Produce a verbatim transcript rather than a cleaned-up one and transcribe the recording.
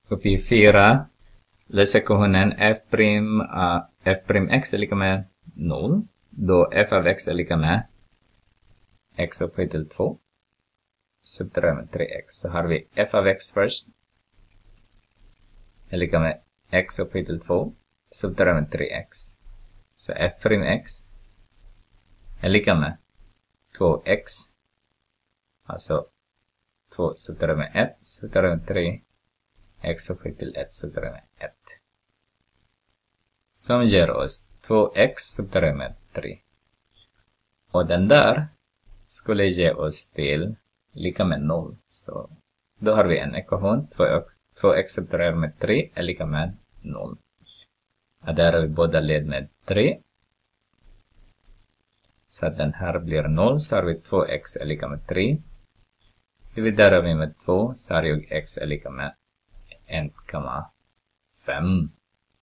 Uppe i fyra löser ekvationen f prim, uh, f prim x är lika med noll. Då f av x är lika med x upphöjt till två. Subtraherar med tre x. Så har vi f av x först. Är lika med x upphöjt till två. Subtraherar med tre x. Så f prim x är lika med två x. Alltså två subtraherar med ett. Subtraherar med tre. X upphöjt till ett subtraherar med ett. Som ger oss två x subtraherar med tre. Och den där skulle ge oss till lika med noll. Så då har vi en ekvation. två x subtraherar med tre är lika med noll. Och där har vi båda led med tre. Så att den här blir noll. Så har vi två x är lika med tre. Dividerar vi med två så har jag x är lika med en komma fem.